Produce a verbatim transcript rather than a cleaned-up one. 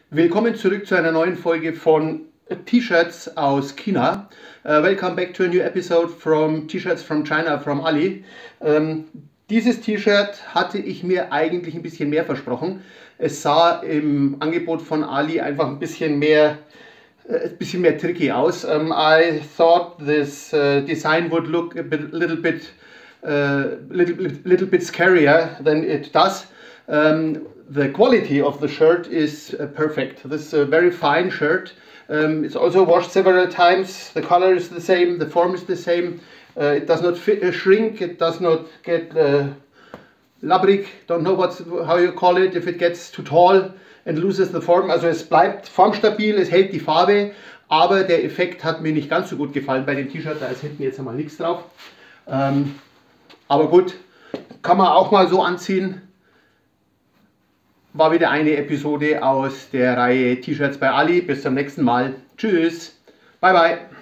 Willkommen zurück zu einer neuen Folge von T-Shirts aus China. Uh, welcome back to a new episode from T-Shirts from China from Ali. Um, dieses T-Shirt hatte ich mir eigentlich ein bisschen mehr versprochen. Es sah im Angebot von Ali einfach ein bisschen mehr, uh, ein bisschen mehr tricky aus. Um, I thought this uh, design would look a bit, little bit, uh, little, little bit scarier than it does. Um, the quality of the shirt is uh, perfect. This is a very fine shirt. Um, it's also washed several times. The color is the same, the form is the same. Uh, it does not fit, uh, shrink, it does not get uh, labrig, don't know what's, how you call it, if it gets too tall and loses the form. Also es bleibt formstabil, es hält die Farbe, aber der Effekt hat mir nicht ganz so gut gefallen bei dem T-Shirt, da ist hinten jetzt einmal nichts drauf. Um, aber gut, kann man auch mal so anziehen. War wieder eine Episode aus der Reihe T-Shirts bei Ali. Bis zum nächsten Mal. Tschüss. Bye bye.